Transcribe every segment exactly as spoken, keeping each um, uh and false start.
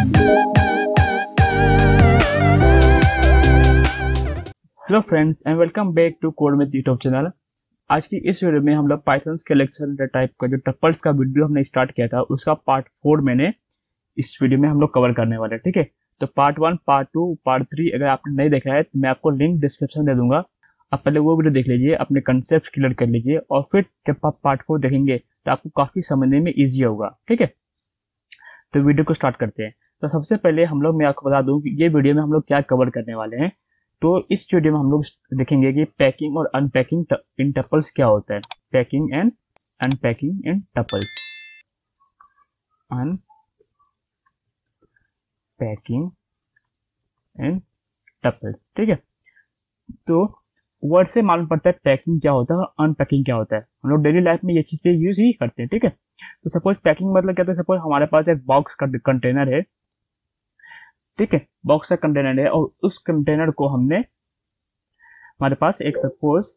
Hello friends and welcome back to code with YouTube channel. आज की इस video में हम लोग पाइथन के लेक्चर टाइप का जो टपल्स का वीडियो हमने स्टार्ट किया था उसका पार्ट फोर मैंने इस वीडियो में हम लोग कवर करने वाले हैं। ठीक है, तो part one, part two, part three अगर आपने नहीं देखा है तो मैं आपको लिंक डिस्क्रिप्शन दे दूंगा। आप पहले वो वीडियो देख लीजिए, अपने कंसेप्ट क्लियर कर लीजिए और फिर जब आप पार्ट फोर देखेंगे तो आपको काफी समझने में ईजी होगा। ठीक है, तो वीडियो को स्टार्ट करते हैं। तो सबसे पहले हम लोग मैं आपको बता दूं कि ये वीडियो में हम लोग क्या कवर करने वाले हैं। तो इस वीडियो में हम लोग देखेंगे कि पैकिंग और अनपैकिंग इन टपल्स क्या होता है। Packing and unpacking in tuples, unpacking in tuples. ठीक है, तो वर्ड से मालूम पड़ता है पैकिंग क्या होता है और अनपैकिंग क्या होता है। हम लोग डेली लाइफ में ये चीजें यूज ही करते हैं। ठीक है, तो सपोज पैकिंग मतलब क्या होता है, सपोज हमारे पास एक बॉक्स का कंटेनर है। ठीक है, बॉक्स का कंटेनर है और उस कंटेनर को हमने, हमारे पास एक सपोज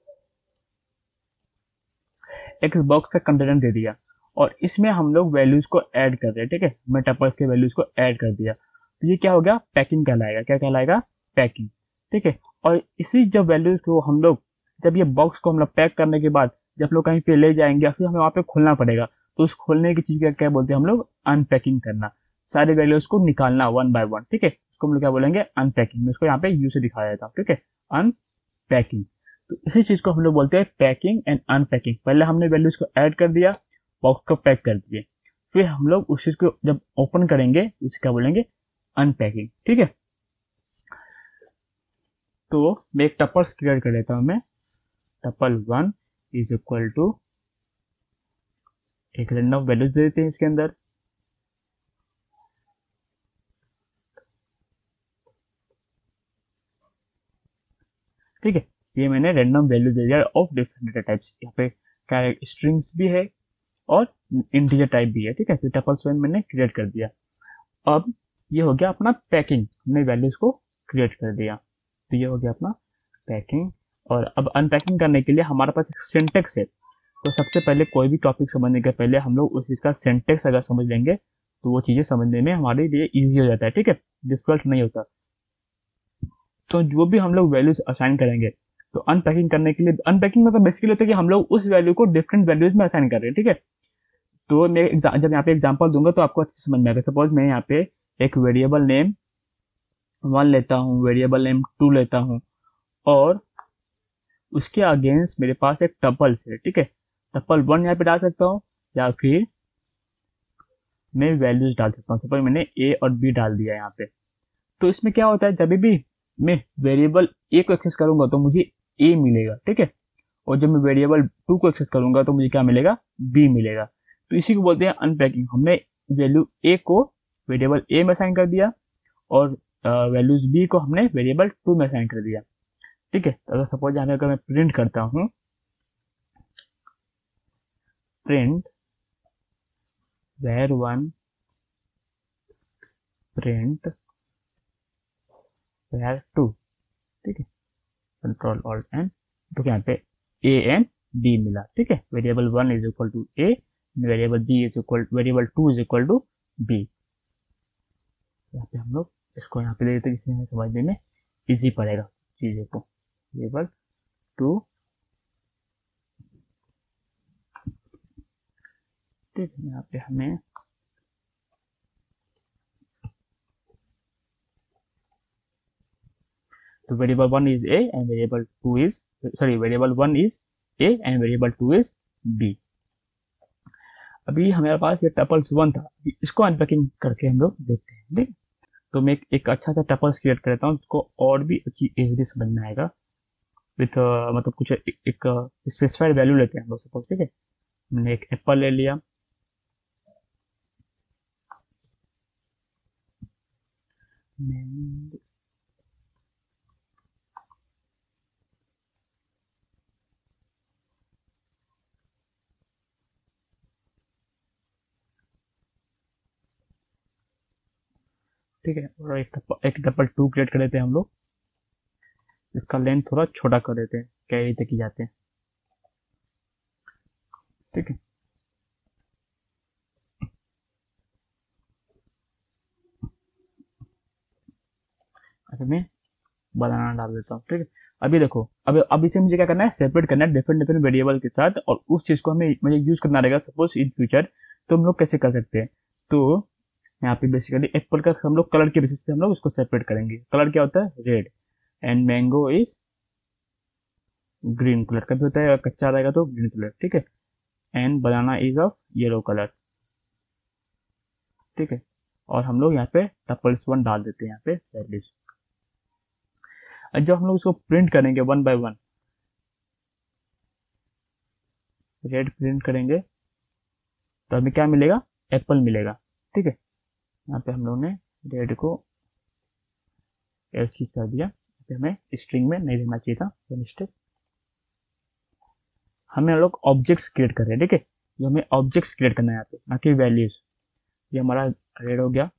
एक बॉक्स का कंटेनर दे दिया और इसमें हम लोग वैल्यूज को ऐड कर रहे हैं। ठीक है, मैं टपल्स के वैल्यूज को ऐड कर दिया तो ये क्या हो गया, पैकिंग कहलाएगा। क्या कहलाएगा, पैकिंग। ठीक है, और इसी जब वैल्यूज को हम लोग, जब ये बॉक्स को हम लोग पैक करने के बाद जब लोग कहीं पे ले जाएंगे फिर हमें वहां पे खोलना पड़ेगा, तो उस खोलने की चीज क्या क्या बोलते हैं हम लोग, अनपैकिंग करना। सारे वैल्यूज को निकालना वन बाय वन। ठीक है, उसको हम लोग क्या बोलेंगे, अनपैकिंग। मैं इसको यहाँ पे यू से दिखाया जाता हूँ। ठीक है, अनपैकिंग। तो इसी चीज को हम लोग बोलते हैं पैकिंग एंड अनपैकिंग। पहले हमने वैल्यूज को ऐड कर दिया, बॉक्स को पैक कर दिए, फिर हम लोग उस चीज को जब ओपन करेंगे उसे क्या बोलेंगे, अनपैकिंग। ठीक है, तो मैं एक टपल्स क्रिएट कर लेता हूं। मैं tuple one is equal to, एक रैंडम वैल्यूज दे देते हैं इसके अंदर। ठीक है, ये मैंने रैंडम वैल्यू दे दिया ऑफ डिफरेंट डेटा टाइप्स। यहाँ पे स्ट्रिंग्स भी है और इंटीजर टाइप भी है। ठीक है, तो टपल्स वन मैंने क्रिएट कर दिया। अब ये हो गया अपना पैकिंग, हमने वैल्यूज को क्रिएट कर दिया, तो ये हो गया अपना पैकिंग। और अब अनपैकिंग करने के लिए हमारे पास एक सिंटेक्स है। तो सबसे पहले कोई भी टॉपिक समझने के पहले हम लोग उस चीज का सिंटेक्स अगर समझ लेंगे तो वो चीजें समझने में हमारे लिए इजी हो जाता है। ठीक है, डिफिकल्ट नहीं होता। तो जो भी हम लोग वैल्यूज असाइन करेंगे, तो अनपैकिंग करने के लिए, अनपैकिंग मतलब बेसिकली होता है कि हम लोग उस वैल्यू को डिफरेंट वैल्यूज में असाइन कर रहे हैं। ठीक है, तो मैं जब यहाँ पे एग्जांपल दूंगा तो आपको अच्छे समझ में आएगा। सपोज मैं यहाँ पे एक वेरिएबल नेम वन लेता हूँ, वेरिएबल नेम टू लेता हूँ और उसके अगेंस्ट मेरे पास एक टपल्स है। ठीक है, टपल वन यहाँ पे डाल सकता हूँ या फिर मैं वैल्यूज डाल सकता हूँ। सपोज मैंने ए और बी डाल दिया यहाँ पे। तो इसमें क्या होता है, जब भी मैं वेरिएबल ए को एक्सेस करूंगा तो मुझे ए मिलेगा। ठीक है, और जब मैं वेरिएबल टू को एक्सेस करूंगा तो मुझे क्या मिलेगा, बी मिलेगा। तो इसी को बोलते हैं अनपैकिंग। हमने वैल्यू ए को वेरिएबल ए में असाइन कर दिया और वैल्यूज बी को हमने वेरिएबल टू में असाइन कर दिया। ठीक है, तो अगर सपोज यहाँ पे अगर मैं प्रिंट करता हूँ, print var one, print var two. ठीक है, कंट्रोल ऑल्ट एन, तो यहाँ पे ए एंड बी मिला। ठीक है, variable one is equal to A, variable B is equal, variable two is equal to B. यहाँ पे हम लोग इसको यहाँ पे दे देते हैं जिससे हमें समझने में इजी पड़ेगा चीजों को। वेरिएबल टू, ठीक है, यहाँ पे हमें तो variable one is A and variable two is, sorry variable one is A and variable two is B. अभी हमारे पास ये टपल्स वन था, इसको अनपैकिंग करके हम लोग देखते हैं। ठीक, तो मैं एक, एक अच्छा सा टपल्स क्रिएट करता हूँ जिसको और भी अच्छी इजीली समझ में आएगा। विथ uh, मतलब कुछ एक, एक स्पेसिफाइड वैल्यू लेते हैं हम लोग। सपोज ठीक है, हमने एक एप्पल ले लिया, ठीक है, और एक एक डबल टू क्रिएट कर लेते हैं हम लोग। इसका लेंथ थोड़ा छोटा कर देते हैं, कैरी तक ही जाते हैं। ठीक है, अभी मैं बनाना डाल देता हूँ, ठीक है। अभी देखो, अब अब इसे मुझे क्या करना है, सेपरेट करना है डिफरेंट डिफरेंट वेरिएबल के साथ, और उस चीज को हमें मुझे यूज करना रहेगा सपोज इन फ्यूचर। तो हम लोग कैसे कर सकते हैं, तो यहाँ पे बेसिकली एप्पल का हम लोग कलर के बेसिस पे हम लोग उसको सेपरेट करेंगे। कलर क्या होता है, red, and mango is green colour का भी होता है, अगर कच्चा रहेगा तो ग्रीन कलर, ठीक है। And banana is of yellow colour, ठीक है। और हम लोग यहाँ पे टपल्स वन डाल देते हैं यहाँ पे वैल्यूज। और जब हम लोग उसको प्रिंट करेंगे one by one, red print करेंगे तो हमें क्या मिलेगा, एप्पल मिलेगा, ठीक है। यहाँ पे हम लोग ने रेड को एल कर दिया, हमें स्ट्रिंग में नहीं रहना चाहिए था, वो मिस्टेक। हमें हम लोग ऑब्जेक्ट्स क्रिएट कर रहे हैं, ठीक है। ये हमें ऑब्जेक्ट्स क्रिएट करना है यहाँ पे, ना कि वैल्यूज। ये हमारा रेड हो गया,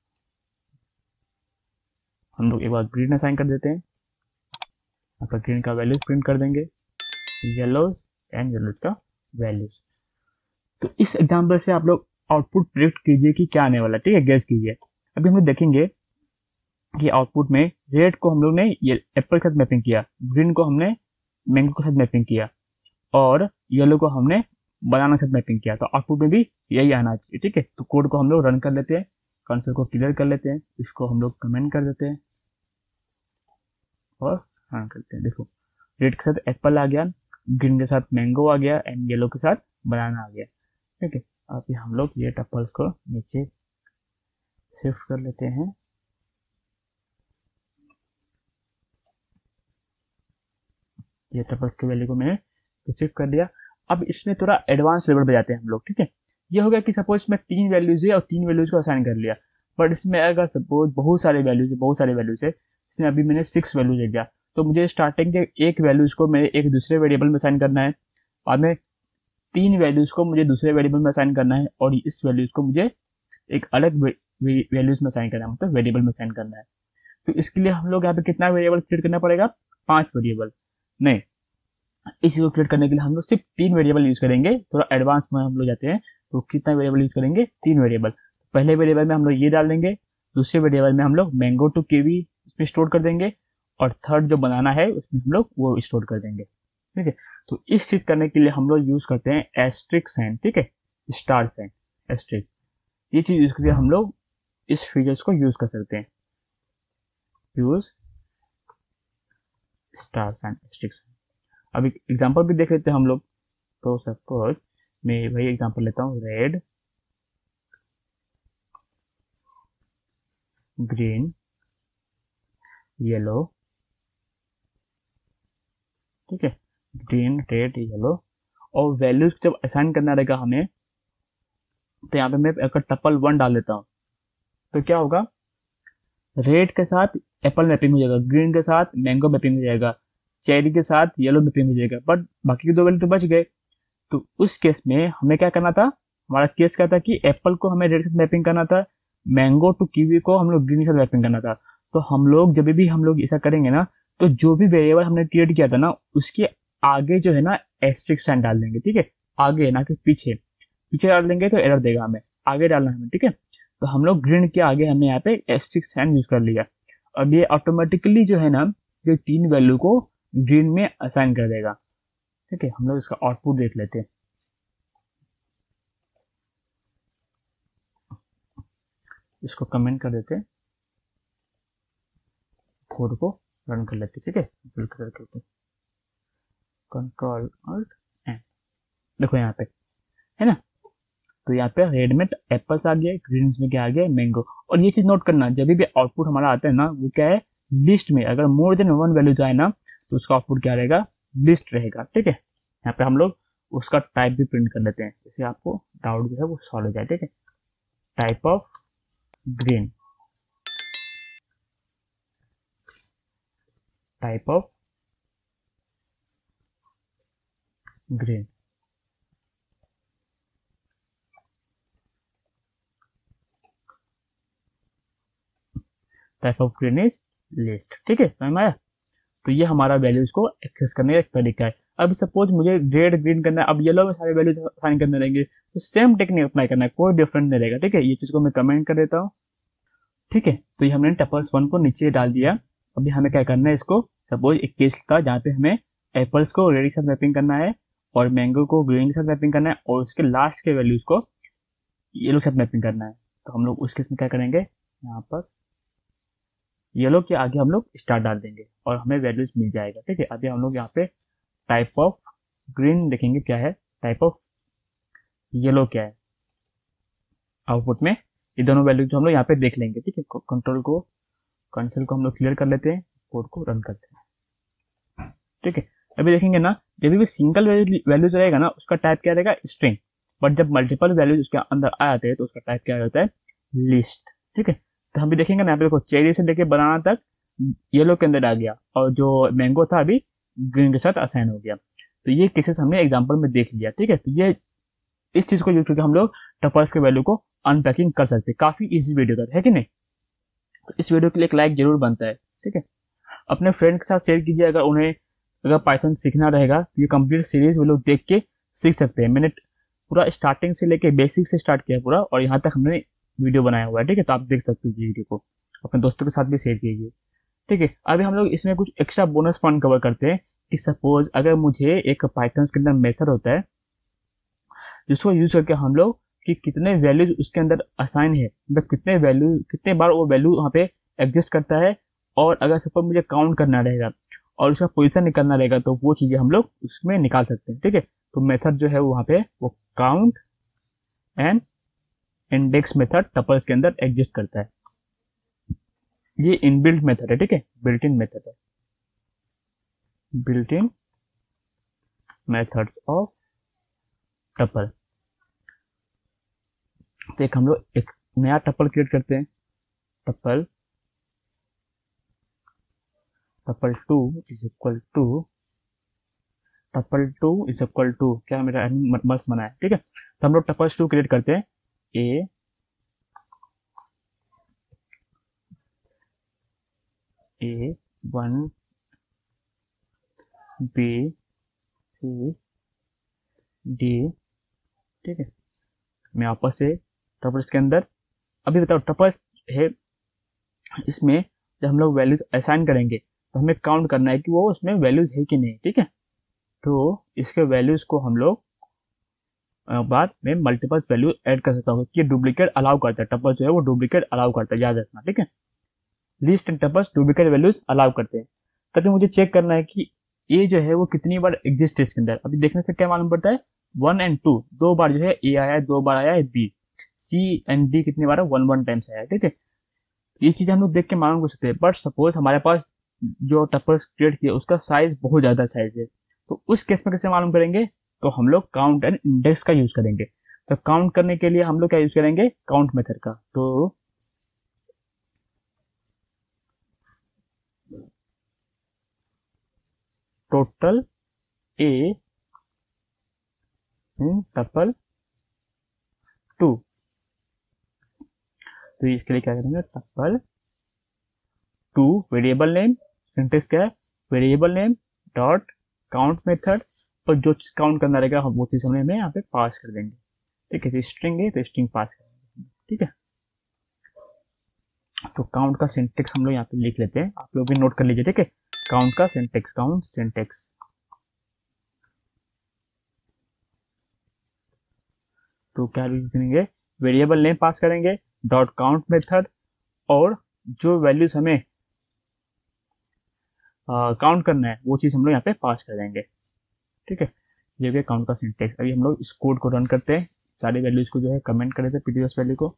हम लोग एक बार ग्रीन असाइन कर देते हैं, यहाँ पर ग्रीन का वैल्यूज प्रिंट कर देंगे, येलोज एंड येलोज का वैल्यूज। तो इस एग्जाम्पल से आप लोग आउटपुट प्रिडिक्ट कीजिए कि क्या आने वाला है, ठीक है, गेस कीजिए। अभी हम लोग देखेंगे कि आउटपुट में रेड को हम लोग ने ये एप्पल के साथ मैपिंग किया, ग्रीन को हमने मैंगो के साथ मैपिंग किया, और येलो को हमने बनाना के साथ मैपिंग किया। तो आउटपुट में भी यही आना चाहिए, ठीक है। तो कोड को हम लोग रन कर लेते हैं, कंसोल को क्लियर कर लेते हैं, इसको हम लोग कमेंट कर देते हैं और रन करते हैं। देखो, रेड के साथ एप्पल आ गया, ग्रीन के साथ मैंगो आ गया, एंड येलो के साथ बनाना आ गया, ठीक है। अभी हम लोग ये टपल्स को नीचे शिफ्ट कर लेते हैं, ये टपल्स की वैल्यू को मैंने शिफ्ट कर दिया। अब इसमें थोड़ा एडवांस लेवल पे जाते हैं हम लोग, ठीक है। ये हो गया कि सपोज मैं तीन वैल्यूज है और तीन वैल्यूज को असाइन कर लिया, बट इसमें अगर सपोज बहुत सारे वैल्यूज है, बहुत सारे वैल्यूज है, इसमें अभी मैंने सिक्स वैल्यूज ले लिया, तो मुझे स्टार्टिंग के एक वैल्यूज को मैं एक दूसरे वेरिएबल में असाइन करना है, और में तीन वैल्यूज को मुझे दूसरे वेरिएबल में असाइन करना है, और इस वैल्यूज को मुझे एक अलग वैल्यूज में असाइन करना है, मतलब वेरिएबल में असाइन करना है। तो इसके लिए हम लोग यहाँ पे कितना वेरिएबल क्रिएट करना पड़ेगा, पांच वेरिएबल नहीं, इसी को क्रिएट करने के लिए हम लोग सिर्फ तीन वेरिएबल यूज करेंगे। थोड़ा एडवांस में हम लोग जाते हैं, तो कितना वेरिएबल यूज करेंगे, तीन वेरिएबल। पहले वेरिएबल में हम लोग ये डाल देंगे, दूसरे वेरिएबल में हम लोग मैंगो टू कीवी इसमें स्टोर कर देंगे, और थर्ड जो बनाना है उसमें हम लोग वो स्टोर कर देंगे, ठीक है। तो इस चीज करने के लिए हम लोग यूज करते हैं एस्ट्रिक साइन, ठीक है, स्टार साइन, एस्ट्रिक। ये चीज यूज करके हम लोग इस फीचर्स को यूज कर सकते हैं, use star sign, asterisk sign. अब एक एग्जांपल भी देख लेते हैं हम लोग। तो सपोज मैं वही एग्जांपल लेता हूँ, रेड, ग्रीन, येलो, ठीक है, ग्रीन, रेड, येलो। और वैल्यूज जब असाइन करना रहेगा हमें, तो यहाँ पे मैं अगर टपल वन डाल देता हूँ तो क्या होगा, रेड के साथ एप्पल मैपिंग हो जाएगा, ग्रीन के साथ मैंगो मैपिंग हो जाएगा, चेरी के साथ येलो मैपिंग हो जाएगा, बट बाकी के दो वैल्यू तो बच गए। तो उस केस में हमें क्या करना था, हमारा केस क्या था कि एप्पल को हमें रेड के साथ मैपिंग करना था, मैंगो टू कीवी को हम लोग ग्रीन के साथ मैपिंग करना था। तो हम लोग जब भी हम लोग ऐसा करेंगे ना, तो जो भी वेरिएबल हमने क्रिएट किया था ना, उसके आगे जो है ना एस्ट्रिक साइन डाल देंगे, ठीक है, आगे ना कि पीछे। पीछे डाल देंगे तो एरर देगा, हमें आगे डालना है हमें, ठीक है। तो हम लोग ग्रीन के आगे हमने यहाँ पे एस्ट्रिक साइन यूज कर लिया। अब ये ऑटोमेटिकली जो है ना, ये तीन वैल्यू को ग्रीन में असाइन कर देगा, ठीक है। हम लोग इसका आउटपुट देख लेते हैं, इसको कमेंट कर देते हैं, कोड को रन कर लेते हैं, ठीक है। करके कंट्रोल ऑल्ट एन, देखो यहाँ पे है ना, तो यहाँ पे रेड में एप्पल्स आ गया, ग्रीन में क्या आ गया, मैंगो। और ये चीज नोट करना, जब भी आउटपुट हमारा आता है ना, वो क्या है, लिस्ट में। अगर मोर देन वन वैल्यूज आए ना, तो उसका आउटपुट क्या रहेगा, लिस्ट रहेगा, ठीक है। यहाँ पे हम लोग उसका टाइप भी प्रिंट कर लेते हैं, जैसे आपको डाउट जो है वो सॉल्व हो जाए, ठीक है। Type of green, type of green, type of green is list, ठीक है, समझ में आया। तो ये हमारा वैल्यूज को एक्सेस करने का एक तरीका है। अब सपोज मुझे रेड ग्रीन करना है, अब येलो में सारे वैल्यूज असाइन करने रहेंगे, तो सेम टेक्निक अप्लाई करना है, कोई डिफरेंट नहीं रहेगा, ठीक है। ये चीज को मैं कमेंट कर देता हूँ, ठीक है। तो ये हमने टपल्स वन को नीचे डाल दिया, अभी हमें क्या करना है, इसको सपोज एक केस का जहाँ पे हमें एप्पल्स को रेड के साथ मैपिंग करना है और मैंगो को ग्रीन के साथ मैपिंग करना है और उसके लास्ट के वैल्यूज को येलो के साथ मैपिंग करना है। तो हम लोग उस केस में क्या करेंगे, यहाँ पर येलो के आगे हम लोग स्टार डाल देंगे और हमें वैल्यूज मिल जाएगा। ठीक है, अभी हम लोग यहाँ पे टाइप ऑफ ग्रीन देखेंगे क्या है, टाइप ऑफ येलो क्या है आउटपुट में, ये दोनों वैल्यू जो हम लोग यहाँ पे देख लेंगे। ठीक है, कंट्रोल को कंसोल को हम लोग क्लियर कर लेते हैं, कोड को रन करते हैं। ठीक है, अभी देखेंगे ना, जब भी सिंगल वैल्यूज रहेगा ना उसका टाइप क्या रहेगा, स्ट्रिंग, बट जब मल्टीपल वैल्यूज उसके अंदर आ जाते हैं तो उसका टाइप क्या होता है, लिस्ट। ठीक है, तो हम भी देखेंगे ना, यहाँ पे देखो चेरी से लेके बनाना तक येलो के अंदर आ गया और जो मैंगो था अभी ग्रीन के साथ असाइन हो गया। तो ये केसेस हमने एग्जाम्पल में देख लिया। ठीक है, तो ये इस चीज को यूज करके हम लोग टपल्स के वैल्यू को अनपैकिंग कर सकते हैं। काफी इजी वीडियो था, है कि नहीं? तो इस वीडियो के लिए एक लाइक जरूर बनता है। ठीक है, अपने फ्रेंड के साथ शेयर कीजिए, अगर उन्हें अगर पाइथन सीखना रहेगा तो ये कंप्लीट सीरीज वो लोग देख के सीख सकते हैं। मैंने पूरा स्टार्टिंग से लेके बेसिक से स्टार्ट किया पूरा, और यहाँ तक हमने वीडियो बनाया हुआ है। ठीक है, तो आप देख सकते हो वीडियो को, अपने दोस्तों के साथ भी शेयर कीजिए। ठीक है, अभी हम लोग इसमें कुछ एक्स्ट्रा बोनस पॉइंट कवर करते हैं कि सपोज अगर मुझे एक पाइथन के अंदर मेथड होता है जिसको यूज करके हम लोग कि कितने वैल्यूज उसके अंदर असाइन है, मतलब कितने वैल्यू कितने बार वो वैल्यू वहाँ पे एग्जिस्ट करता है, और अगर सपोज मुझे काउंट करना रहेगा और उसका पोजीशन निकालना रहेगा तो वो चीजें हम लोग उसमें निकाल सकते हैं। ठीक है, तो मेथड जो है वहाँ पे वो count and index method tuples के अंदर एग्जिस्ट करता है। ये इनबिल्ट मेथड है। ठीक है, बिल्ट इन मेथड है, built in methods of tuple. तो एक हम लोग एक नया टपल क्रिएट करते हैं, tuple tuple two is equal to tuple two is equal to क्या मेरा मस्त बना है। ठीक है, तो हम लोग टपल्स टू क्रिएट करते हैं, A A one B C D. ठीक है, मैं आपस से टपल्स के अंदर अभी बताओ टपल्स है, इसमें जब हम लोग वैल्यूज असाइन करेंगे तो हमें काउंट करना है कि वो उसमें वैल्यूज है कि नहीं। ठीक है, तो इसके वैल्यूज को हम लोग बाद में मल्टीपल वैल्यू ऐड कर सकता हूँ कि डुप्लीकेट अलाउ करता है, टपल जो है वो डुप्लीकेट अलाउ करता है, याद रखना। ठीक है, list and tuples duplicate values allow करते हैं। तभी मुझे चेक करना है कि ए जो है वो कितनी बार एग्जिस्ट है इसके अंदर। अभी देखने से क्या मालूम पड़ता है, वन एंड टू दो बार जो है ए आया है, दो बार आया है बी, सी एंड डी कितनी बार है, वन वन टाइम्स आया है। ठीक है, ये चीज हम लोग देख के मालूम कर सकते हैं। बट सपोज हमारे पास जो टपल्स क्रिएट किया उसका साइज बहुत ज्यादा साइज है, तो उस केस में कैसे मालूम करेंगे, तो हम लोग काउंट एंड इंडेक्स का यूज करेंगे। तो काउंट करने के लिए हम लोग क्या यूज करेंगे, काउंट मेथड का। तो total a in tuple two, तो इसके लिए क्या करेंगे, tuple two variable name, syntax क्या है, variable name dot count method, और जो चीज काउंट करना रहेगा हम वो चीज हमें यहाँ पे पास कर देंगे। ठीक है, तो स्ट्रिंग है तो स्ट्रिंग पास कर देंगे। ठीक है, तो काउंट का सिंटेक्स हम लोग यहाँ पे लिख लेते हैं, आप लोग भी नोट कर लीजिए। ठीक है, काउंट का सिंटेक्स, काउंट सिंटेक्स, तो क्या लिखेंगे, वेरिएबल नेम पास करेंगे, डॉट काउंट मेथड, और जो वैल्यूज हमें काउंट uh, करना है वो चीज हम लोग यहाँ पे पास कर देंगे। ठीक है, ये भी काउंट का सिंटेक्स। अभी हम लोग इस कोड को रन करते हैं, सारे वैल्यूज को जो है कमेंट कर देते हैं पीडीएफ वैल्यू को,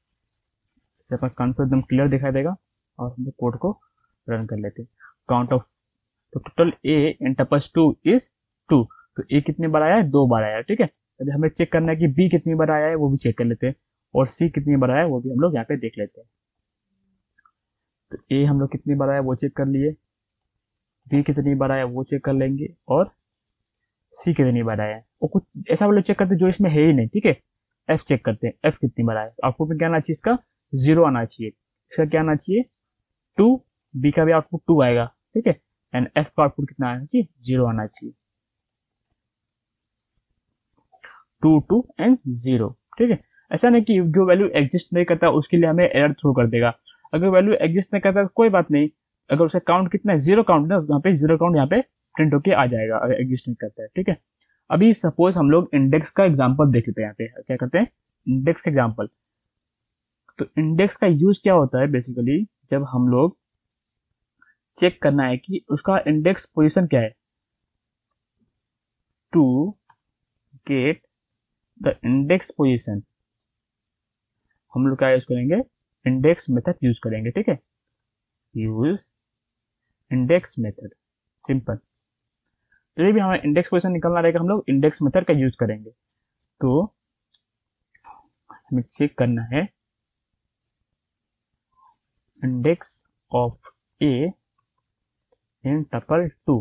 कंसोल एकदम क्लियर दिखाई देगा, और हम लोग कोड को रन कर लेते हैं। काउंट ऑफ तो total a in tuples two is two, तो ए कितनी बार आया है, दो बार आया है। ठीक है, अभी हमें चेक करना है कि बी कितनी बार आया है वो भी चेक कर लेते हैं, और सी कितनी बार आया है वो भी हम लोग यहाँ पे देख लेते हैं। तो ए हम लोग कितनी बार आया वो चेक कर लिए, बी कितनी बार आया वो चेक कर लेंगे, और सी कितनी बार आया है। और कुछ ऐसा वाले चेक करते हैं जो इसमें है ही नहीं। ठीक है, एफ चेक करते हैं, एफ कितनी बार आया, आउटपुट में क्या आना चाहिए, इसका जीरो आना चाहिए, इसका क्या आना चाहिए, टू, बी का भी आउटपुट टू आएगा। ठीक है, एंड एफ का आउटपुट कितना आना चाहिए, जीरो आना चाहिए, टू टू एंड जीरो। ठीक है, ऐसा नहीं कि जो वैल्यू एग्जिस्ट नहीं करता उसके लिए हमें एरर थ्रो कर देगा। अगर वैल्यू एग्जिस्ट नहीं करता तो कोई बात नहीं, अगर उसका काउंट कितना है, जीरो काउंट है, यहाँ पे जीरो काउंट यहाँ पे प्रिंट होके आ जाएगा अगर एग्जिस्ट नहीं करता है, ठीक है। अभी सपोज हम लोग इंडेक्स का एग्जांपल देख लेते हैं, यहाँ पे क्या करते हैं, इंडेक्स का एग्जांपल। तो इंडेक्स का यूज क्या होता है बेसिकली, जब हम लोग चेक करना है कि उसका इंडेक्स पोजीशन क्या है, to get the index position, हम लोग क्या यूज करेंगे, इंडेक्स मेथड यूज करेंगे, ठीक है। Use index method, simple. तो ये भी हमें इंडेक्स पोजीशन निकालना रहेगा, हम लोग इंडेक्स मेथड का यूज करेंगे। तो हमें चेक करना है index of a in tuple two,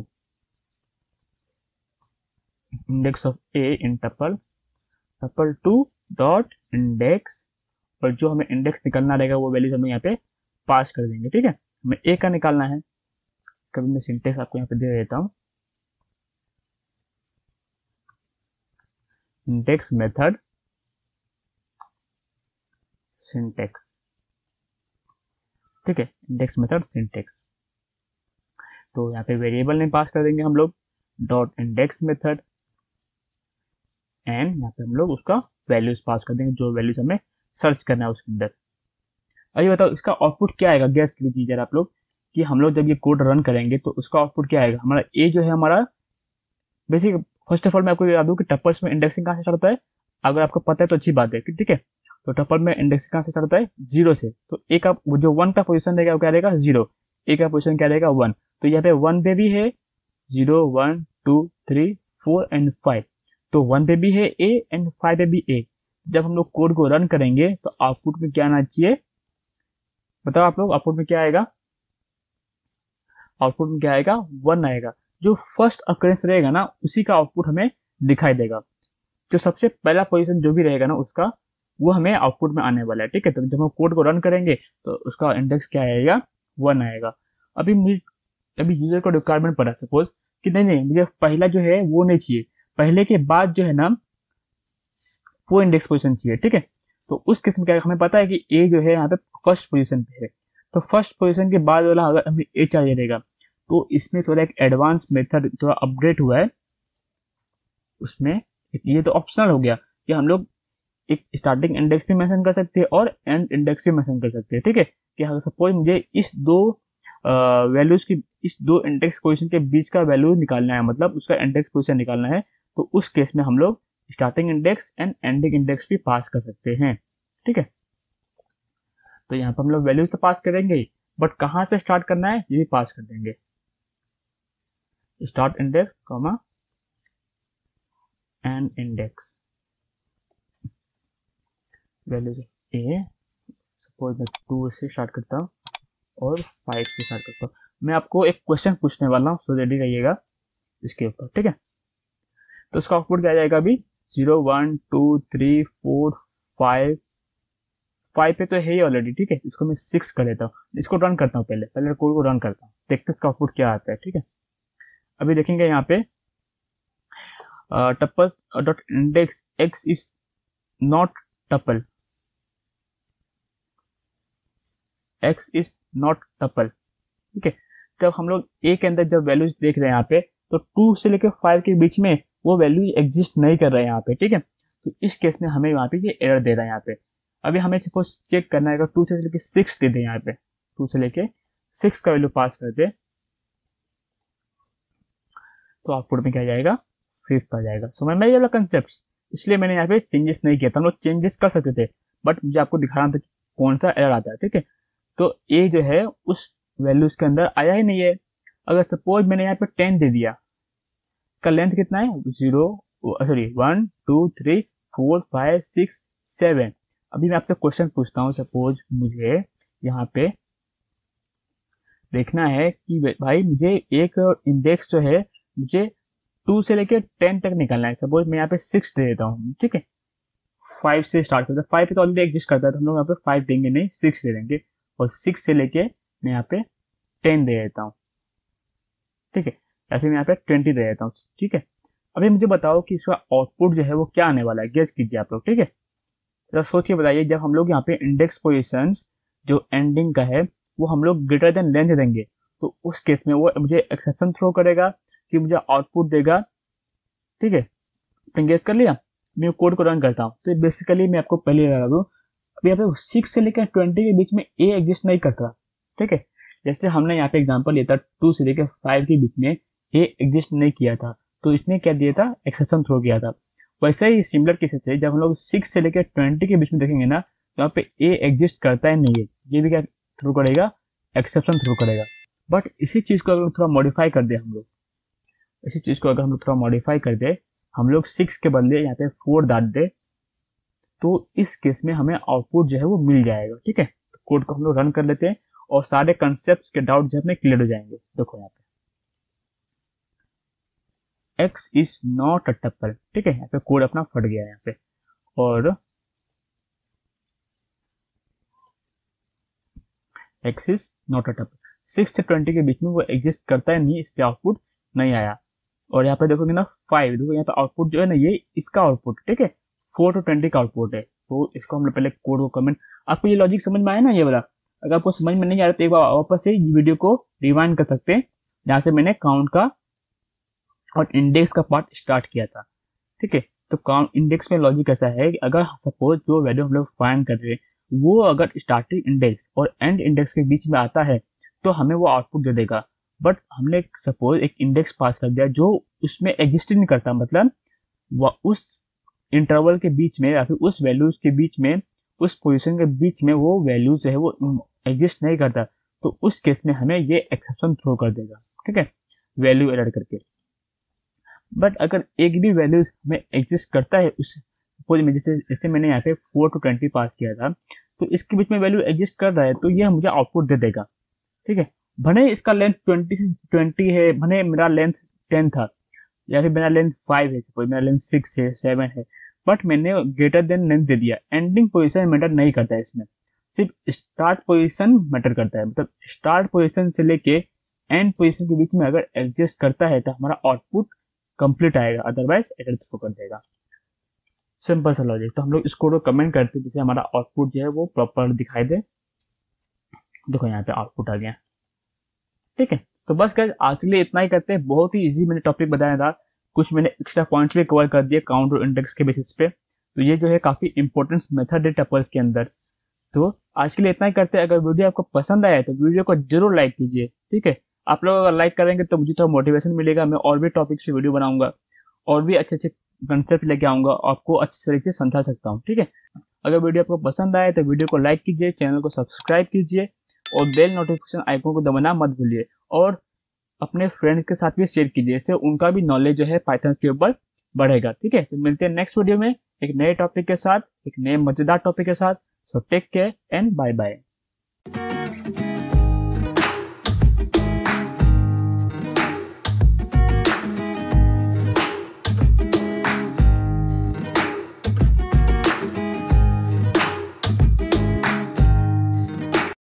index of a in tuple tuple two dot index, और जो हमें इंडेक्स निकालना रहेगा वो वैल्यूज हमें यहाँ पे पास कर देंगे, ठीक है। हमें ए का निकालना है, कभी मैं सिंटेक्स आपको यहाँ पे दे देता हूँ, इंडेक्स मेथड सिंटेक्स, ठीक है, इंडेक्स मेथड सिंटेक्स। तो यहाँ पे वेरिएबल नहीं पास कर देंगे हम लोग, डॉट इंडेक्स मेथड, एंड यहाँ पे हम लोग उसका वैल्यूज पास कर देंगे, जो वैल्यूज हमें सर्च करना है उसके अंदर। अभी बताओ इसका आउटपुट क्या आएगा, गैस कीजिए जरा आप लोग कि हम लोग जब ये कोड रन करेंगे तो उसका आउटपुट क्या आएगा। हमारा ए जो है हमारा बेसिक, फर्स्ट ऑफ ऑल मैं आपको याद दूं कि टपल्स में इंडेक्सिंग कहाँ से स्टार्ट होता है, अगर आपको पता है तो अच्छी बात है, ठीक है। तो टपल में इंडेक्सिंग कहाँ से स्टार्ट होता है, जीरो से। तो ए का जो वन का पोजीशन रहेगा वो क्या रहेगा, जीरो। ए का पोजीशन क्या रहेगा, वन। तो यहाँ पे वन पे भी है zero, one, two, three, four and five. तो वन पे भी है ए एंड फाइव पे भी ए। जब हम लोग कोड को रन करेंगे तो आउटपुट में क्या आना चाहिए, बताओ आप लोग, आउटपुट में क्या आएगा, आउटपुट में क्या आएगा, वन आएगा। जो फर्स्ट अकरेंस रहेगा ना उसी का आउटपुट हमें दिखाई देगा, जो सबसे पहला पोजीशन जो भी रहेगा ना उसका, वो हमें आउटपुट में आने वाला है, ठीक है। तो जब हम कोड को रन करेंगे तो उसका इंडेक्स क्या आएगा, वन आएगा। अभी मुझे अभी यूजर को रिक्वायरमेंट पड़ा सपोज कि नहीं नहीं मुझे पहला जो है वो नहीं चाहिए, पहले के बाद जो है ना वो इंडेक्स पोजीशन चाहिए, ठीक है। तो उस किस्म का हमें पता है कि ए जो है यहाँ पे फर्स्ट पोजीशन पे है, तो फर्स्ट पोजीशन के बाद वाला अगर हमें ए चाहिए रहेगा तो इसमें थोड़ा एक एडवांस मेथड थोड़ा अपग्रेड हुआ है उसमें। ये तो ऑप्शनल हो गया कि हम लोग एक स्टार्टिंग इंडेक्स भी मेंशन कर सकते हैं और एंड इंडेक्स भी मेंशन कर सकते हैं, ठीक है। कि अगर सपोज मुझे इस दो वैल्यूज की, इस दो इंडेक्स पोजीशन के बीच का वैल्यू निकालना है, मतलब उसका इंडेक्स पोजीशन निकालना है, तो उस केस में हम लोग starting index and ending index भी पास कर सकते हैं, ठीक है। तो यहाँ पर हम लोग वैल्यूज तो पास करेंगे, बट कहाँ से स्टार्ट करना है ये भी पास कर देंगे, start index comma end index, values a, suppose मैं टू से स्टार्ट करता हूँ और फाइव से स्टार्ट करता हूँ। मैं आपको एक क्वेश्चन पूछने वाला हूँ, सो रेडी रहिएगा इसके ऊपर, ठीक है। तो इसका आउटपुट क्या जाएगा, अभी zero, one, two, three, four, five, five पे तो है ही ऑलरेडी, ठीक है। इसको मैं सिक्स कर देता हूँ, इसको रन करता हूँ, पहले पहले कोड को रन करता हूँ, देखते इसका आउटपुट क्या आता है, ठीक है। अभी देखेंगे यहाँ पे tuple dot index x is not tuple, x is not tuple, ठीक है। जब हम लोग ए के अंदर जब वैल्यूज देख रहे हैं यहाँ पे, तो टू से लेकर फाइव के बीच में वो वैल्यू एग्जिस्ट नहीं कर रहा है यहाँ पे, ठीक है। तो इस केस में हमें यहाँ पे ये एरर दे रहा है यहाँ पे। अभी हमें सपोज चेक करना है, अगर टू से लेकर सिक्स दे दे, यहाँ पे टू से लेके सिक्स का वैल्यू पास कर दे तो आउटपुट में क्या जाएगा, फिफ्थ आ जाएगा। समझ में आया कंसेप्ट, इसलिए मैंने यहाँ पे चेंजेस नहीं किया था। हम लोग चेंजेस कर सकते थे बट मुझे आपको दिखाना था कि कौन सा एरर आता है, ठीक है। तो ए जो है उस वैल्यूज के अंदर आया ही नहीं है। अगर सपोज मैंने यहाँ पे टेन दे दिया, का लेंथ कितना है, zero, sorry one, two, three, four, five, six, seven. अभी मैं आपसे क्वेश्चन पूछता हूँ, सपोज मुझे यहाँ पे देखना है कि भाई मुझे एक इंडेक्स जो है मुझे टू से लेके टेन तक निकालना है। सपोज मैं यहाँ पे सिक्स दे देता हूँ, ठीक है। फाइव से स्टार्ट करता है, फाइव पे तो ऑलरेडी एग्जिस्ट करता है, तो हम लोग यहाँ पे फाइव देंगे नहीं, सिक्स दे देंगे, और सिक्स से लेके मैं यहाँ पे टेन दे देता हूँ, ठीक है। या फिर मैं यहाँ पे ट्वेंटी दे देता हूँ, ठीक है। अभी मुझे बताओ कि इसका आउटपुट जो है वो क्या आने वाला है, गेस कीजिए आप लोग, ठीक है। जरा सोच के बताइए, जब हम लोग यहाँ पे इंडेक्स पोजीशंस जो एंडिंग का है वो हम लोग ग्रेटर देन लेंथ देंगे तो उस केस में वो मुझे एक्सेप्शन थ्रो करेगा कि मुझे आउटपुट देगा। ठीक है, आपने गेस कर लिया। मैं कोड को रन करता हूँ तो बेसिकली मैं आपको पहले बता दूँ, अभी यहाँ पे सिक्स से लेकर ट्वेंटी के बीच में ए एग्जिस्ट नहीं करता। ठीक है, जैसे हमने यहाँ पे एग्जांपल लिया था टू से लेकर फाइव के बीच में ए एग्जिस्ट नहीं किया था, तो इसने क्या दिया था, एक्सेप्शन थ्रो किया था। वैसे ही सिमिलर केसेस है, जब हम लोग सिक्स से लेकर ट्वेंटी के बीच में देखेंगे ना, तो यहाँ पे ए एग्जिस्ट करता है नहीं है, ये भी क्या थ्रू करेगा, एक्सेप्शन थ्रू करेगा। बट इसी चीज को अगर थोड़ा मॉडिफाई कर दे हम लोग, इसी चीज को अगर हम लोग थोड़ा मॉडिफाई कर दे, हम लोग सिक्स के बदले यहाँ पे फोर डाल दे, तो इस केस में हमें आउटपुट जो है वो मिल जाएगा। ठीक है, तो कोड को हम लोग रन कर लेते हैं और सारे कंसेप्ट के डाउट जो है अपने क्लियर हो जाएंगे। देखो यहाँ पे x is not a tuple. ठीक है, यहाँ पे कोड अपना फट गया है यहाँ पे, और x is not a tuple six से ट्वेंटी के बीच में वो एग्जिस्ट करता है नहीं, इसलिए आउटपुट नहीं आया। और यहाँ पे देखोगे ना फाइव, देखो यहाँ पे आउटपुट जो है ना, ये इसका आउटपुट। ठीक है, फोर टू ट्वेंटी का आउटपुट है, तो इसको हम लोग पहले कोड को कमेंट, आपको ये लॉजिक समझ में आया ना ये वाला? अगर आपको समझ में नहीं आ रहा तो एक बार वापस से वीडियो को रिवाइंड कर सकते हैं, जहाँ से मैंने काउंट का और इंडेक्स का पार्ट स्टार्ट किया था। ठीक है, तो काउंट इंडेक्स में लॉजिक ऐसा है कि अगर सपोज जो वैल्यू हम लोग फाइंड कर रहे हैं वो अगर स्टार्टिंग इंडेक्स और एंड इंडेक्स के बीच में आता है तो हमें वो आउटपुट दे देगा। बट हमने सपोज एक इंडेक्स पास कर दिया जो उसमें एग्जिस्ट नहीं करता, मतलब वह उस इंटरवल के बीच में या फिर उस वैल्यूज के बीच में, उस पोजीशन के बीच में वो वैल्यू जो है वो एग्जिस्ट नहीं करता, तो उस केस में हमें ये एक्सेप्शन थ्रो कर देगा। ठीक है, वैल्यू एड करके। बट अगर एक भी वैल्यू हमें एग्जिस्ट करता है उस सपोज में, जैसे जैसे मैंने यहाँ पे फोर टू ट्वेंटी पास किया था, तो इसके बीच में वैल्यू एग्जिस्ट कर रहा है तो ये मुझे आउटपुट दे देगा। ठीक है, भले इसका लेंथ ट्वेंटी से ट्वेंटी है, भले मेरा लेंथ टेन था, या फिर मेरा लेंथ फाइव है, सपोज मेरा लेंथ सिक्स है, सेवन है, बट मैंने ग्रेटर देन लेंथ दे दिया। एंडिंग पोजीशन मैटर नहीं करता है इसमें, सिर्फ स्टार्ट पोजीशन मैटर करता है। मतलब स्टार्ट पोजीशन से लेके एंड पोजीशन के बीच में अगर एडजस्ट करता है तो हमारा आउटपुट कंप्लीट आएगा, अदरवाइज एरर थ्रो कर देगा। सिंपल सा लॉजिक। तो हम लोग इसको तो कमेंट करते हैं जिससे हमारा आउटपुट जो है वो प्रॉपर दिखाई दे। देखो यहाँ पे आउटपुट आ गया। ठीक है, तो बस गाइस आज के लिए इतना ही करते हैं। बहुत ही इजी मैंने टॉपिक बताया था, कुछ मैंने एक्स्ट्रा पॉइंट्स भी कवर कर दिए काउंट और इंडेक्स के बेसिस पे। तो ये जो है काफी इंपॉर्टेंट मेथड है टपल्स के अंदर। तो आज के लिए इतना ही करते हैं। अगर वीडियो आपको पसंद आया तो वीडियो को जरूर लाइक कीजिए। ठीक है, आप लोग अगर लाइक करेंगे तो मुझे थोड़ा मोटिवेशन मिलेगा, मैं और भी टॉपिक से वीडियो बनाऊंगा और भी अच्छे अच्छे कंसेप्ट लेके आऊंगा, आपको अच्छे तरीके से समझा सकता हूँ। ठीक है, अगर वीडियो आपको पसंद आए तो वीडियो को लाइक कीजिए, चैनल को सब्सक्राइब कीजिए और बेल नोटिफिकेशन आइकन को दबाना मत भूलिए, और अपने फ्रेंड्स के साथ भी शेयर कीजिए, इससे उनका भी नॉलेज जो है पाइथन के ऊपर बढ़ेगा। ठीक है, तो मिलते हैं नेक्स्ट वीडियो में एक नए टॉपिक के साथ, एक नए मजेदार टॉपिक के साथ। So take care and bye bye.